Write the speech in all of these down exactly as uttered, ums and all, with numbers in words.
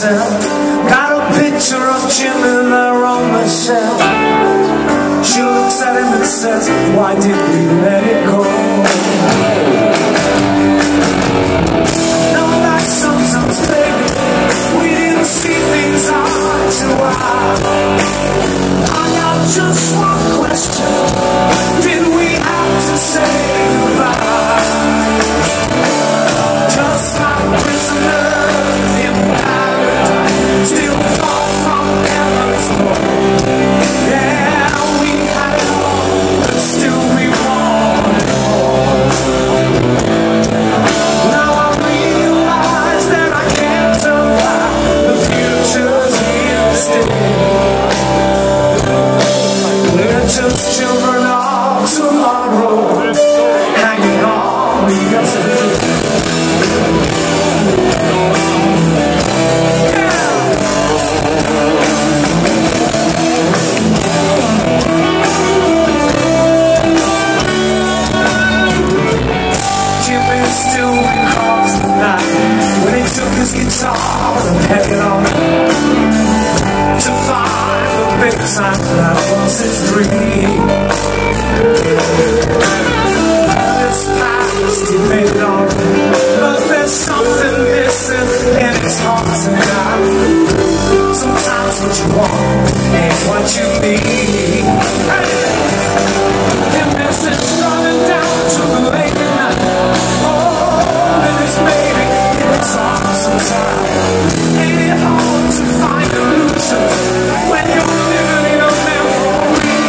myself. Got a picture of Jim and her on my shelf. She looks at him and says, why did we let it go? Know that sometimes, baby, we didn't see things eye to eye. I got just one question: did we have to say goodbye? Just like prisoners in paradise, still far from heaven's door. Yeah, we had it all, but still we wanted more. Now I realize that I can't survive. The future's here to stay. We're just children of tomorrow, hanging on to yesterday. Jimmy still recalls the night when he took his guitar and headed on to find the big time. That was his dream. This past he made it on, but there's something missing in his heart tonight. Sometimes what you want ain't what you need. Hey, and this is running down to the late night. Oh, and it's maybe in his heart sometimes. Ain't it hard to find illusions when you're living in a memory?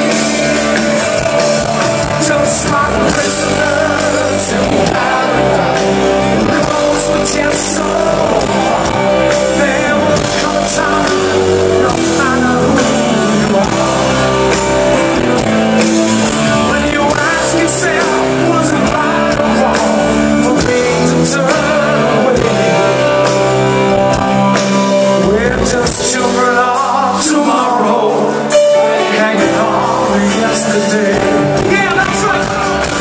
Just like prisoners in paradise, close but yet so far. There will come a time, no matter who you are, when you ask yourself, was it right or wrong for me to turn away? We're just children of tomorrow, hanging on to yesterday. Yeah, that's right.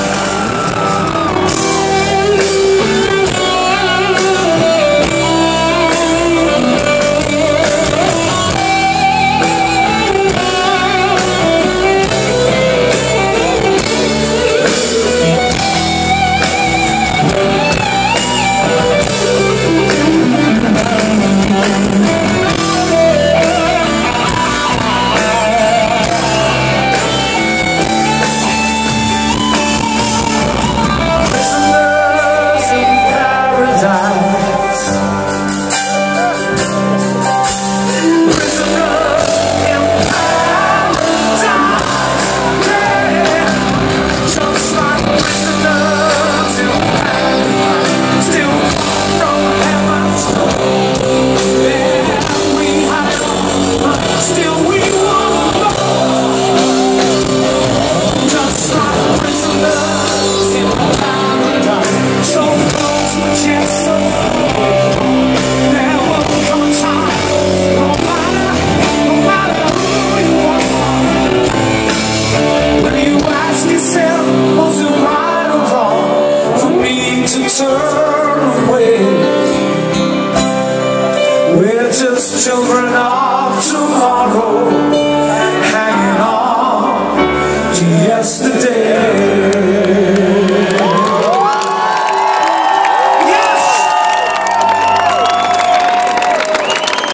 Turn away. We're just children of tomorrow, hanging on to yesterday.